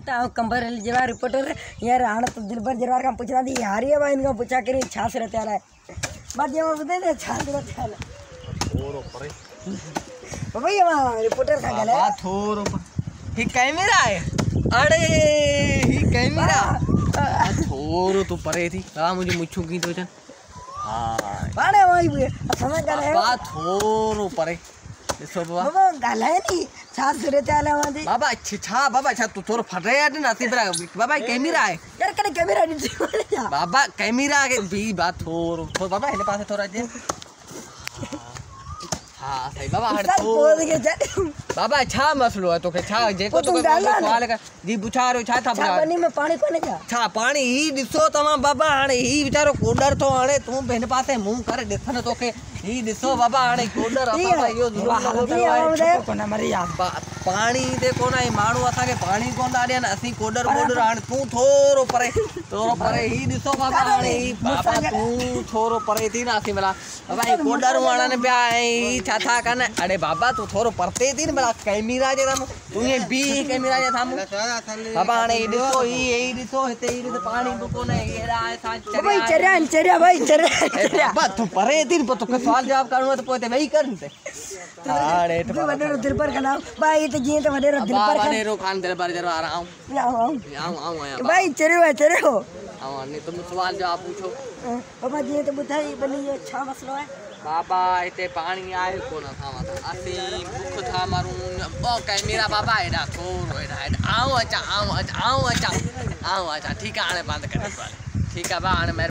कंबर जरा रिपोर्टर यार आना तो दिल भर जरा का पूछना थी यार ये भाई इनका पूछा करी छाछ रहते आ रहा है बात ये बता दे छाछ रहते आ रहा थोरो परे बाबा ये वहां रिपोर्टर का गले थोरो ही कैमरा है अरे ही कैमरा थोरो तो परे थी हां मुझे मुच्छू की तो चल हां बाड़े वही समझ गए है बात थोरो परे देखो बाबा गले नहीं छाछ रहते आ रहा है बाबा अच्छा बाबा अच्छा तू थोरो फट रहा है ना तीबरा बाबा कैमरा है यार कने कैमरा नहीं बाबा कैमरा के भी बात थोरो बाबा हेले पास थोड़ा जे हां सही बाबा हट बोल के बाबा छा मसलो है तो के छा जे को तो सवाल का जी बुछारो छा था पानी में पानी कोने जा छा पानी ही दिसो तमा बाबा हाणे ही बेचारो कोडर तो हाणे तू बेन पासे मुंह करे देखन तो के ही दिसो बाबा हाणे कोडर अपा यो कोना मरी यार पानी दे कोना ही माणू असा के पानी कोन दाडिया न असि कोडर कोडर हाणे तू थोरो परे ही दिसो बाबा हाणे ही बाबा तू थोरो परे थी ना असि मला बाबा ही कोडर वाला ने ब्या ही छा था कने अरे बाबा तू थोरो परते थी न बड़ा कैमरा जे तम तू ये बी कैमरा जे थाम बाबा हाणे दिसो ही दिसो हिते ही पानी तो कोने एड़ा ऐसा भाई चरिया भाई चरिया बाबा तू परे थी तो सवाल जवाब करूंगा तो पोते वही करते हाणे तो वडेरो दिल पर का नाम भाई तो जी तो वडेरो दिल पर वडेरो खान दिल पर जरा आ रहा हूं भाई चरियो हां नहीं तुम सवाल जवाब पूछो बाबा जी तो बुधाई बनी ये अच्छा मसलो है बाबा इते पानी आए कोन था असी भूख था मारू ओ कैमरा बाबा एडा थोरो एडा आओ अच्छा ठीक है आने बंद कर ठीक है बा आने